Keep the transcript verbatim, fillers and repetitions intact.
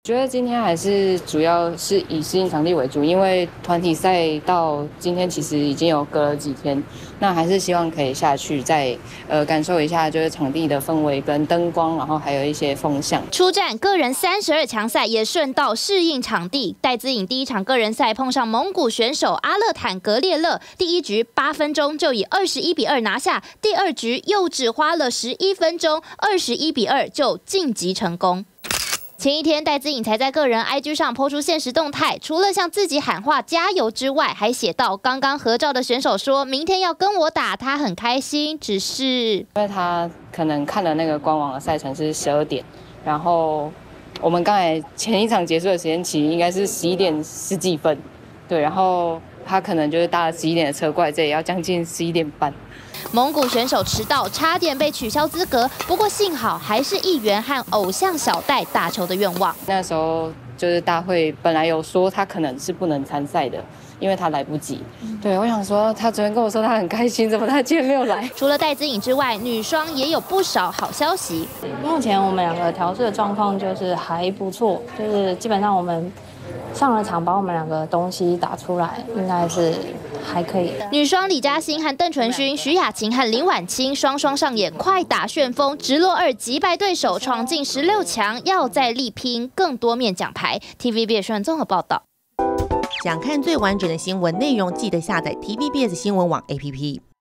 觉得今天还是主要是以适应场地为主，因为团体赛到今天其实已经有隔了几天，那还是希望可以下去再呃感受一下就是场地的氛围跟灯光，然后还有一些风向。 出战个人三十二强赛也顺道适应场地，戴资颖第一场个人赛碰上蒙古选手阿勒坦格列勒，第一局八分钟就以二十一比二拿下，第二局又只花了十一分钟，二十一比二就晋级成功。前一天，戴资颖才在个人 I G 上po出限时动态，除了向自己喊话加油之外，还写到刚刚合照的选手说明天要跟我打，他很开心，只是因为他可能看了那个官网的赛程是十二点，然后我们刚才前一场结束的时间其实应该是十一点十几分，对，然后他可能就是搭了十一点的车过来，这也要将近十一点半。 蒙古选手迟到，差点被取消资格，不过幸好还是议员和偶像小戴打球的愿望。 那时候就是大会本来有说他可能是不能参赛的，因为他来不及。对，我想说他昨天跟我说他很开心，怎么他今天没有来？ 除了戴资颖之外，女双也有不少好消息。 目前我们两个调试的状况就是还不错，就是基本上我们上了场把我们两个东西打出来，应该是还可以。 女双李嘉欣和邓淳勋、徐雅琴和林婉清双双上演快打旋风，直落二击败对手，闯进十六强，要再力拼更多面奖牌。T V B S 综合报道。 想看最完整的新闻内容，记得下载 T V B S 新闻网 A P P。